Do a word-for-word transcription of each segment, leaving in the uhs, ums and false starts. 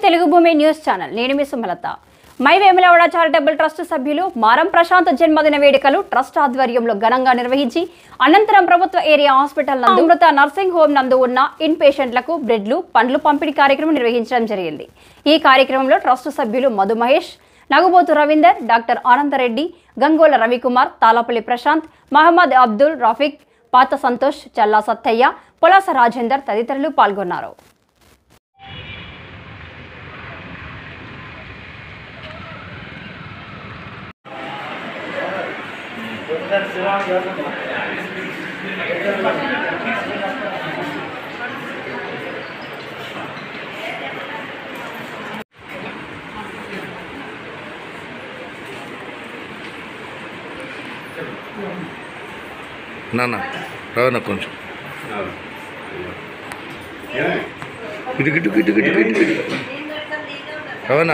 తెలుగు భూమి news channel నేను మీ Sumalatha my Vemulawada charitable trust సభ్యులు మారం ప్రశాంత్ జన్మదిన వేడుకలు ట్రస్ట్ ఆధ్వర్యంలో ఘనంగా నిర్వహించి అనంతరం ప్రభుత్వ ఏరియా హాస్పిటల్ నందు అమృత నర్సింగ్ హోమ్ నందు ఉన్న ఇన్ పేషెంట్లకు బ్రెడ్లు పండ్లు పంపిణీ కార్యక్రమం నిర్వహించడం జరిగింది। ఈ కార్యక్రమంలో ట్రస్ట్ సభ్యులు మధు మహేష్, నగుబోతు రవీందర్, డాక్టర్ ఆనందరెడ్డి, గంగోల రవికుమార్, తాలాపల్లి ప్రశాంత్, మహమ్మద్ అబ్దుల్ రఫీక్, పాత సంతోష్, చల్లా సత్తయ్య, పొలాస రాజేందర్ తదితరులు పాల్గొన్నారు। నాన్న రవణ కొంచెం ఇటు గిట్టు గిట్టు గిట్టు గిట్టు రవణ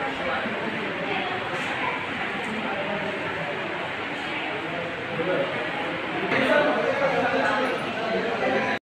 Good.